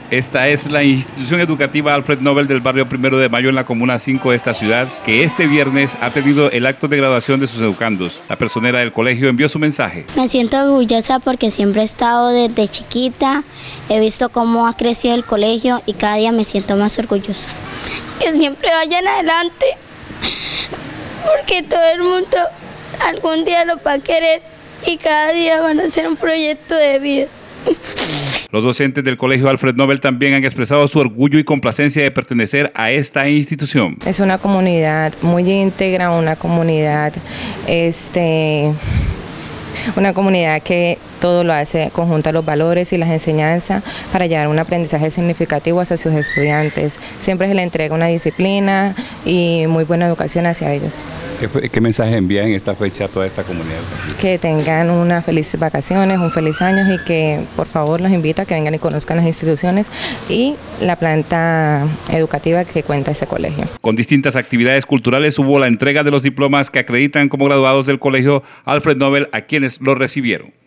Esta es la institución educativa Alfred Nobel del barrio 1 de Mayo en la Comuna 5 de esta ciudad, que este viernes ha tenido el acto de graduación de sus educandos. La personera del colegio envió su mensaje. Me siento orgullosa porque siempre he estado desde chiquita, he visto cómo ha crecido el colegio y cada día me siento más orgullosa. Que siempre vayan adelante, porque todo el mundo algún día lo va a querer y cada día van a hacer un proyecto de vida. Los docentes del Colegio Alfred Nobel también han expresado su orgullo y complacencia de pertenecer a esta institución. Es una comunidad muy íntegra, una comunidad que todo lo hace conjunto a los valores y las enseñanzas para llevar un aprendizaje significativo hacia sus estudiantes. Siempre se le entrega una disciplina y muy buena educación hacia ellos. ¿Qué mensaje envía en esta fecha a toda esta comunidad? Que tengan unas felices vacaciones, un feliz año y que por favor los invito a que vengan y conozcan las instituciones y la planta educativa que cuenta este colegio. Con distintas actividades culturales hubo la entrega de los diplomas que acreditan como graduados del Colegio Alfred Nobel a quienes los recibieron.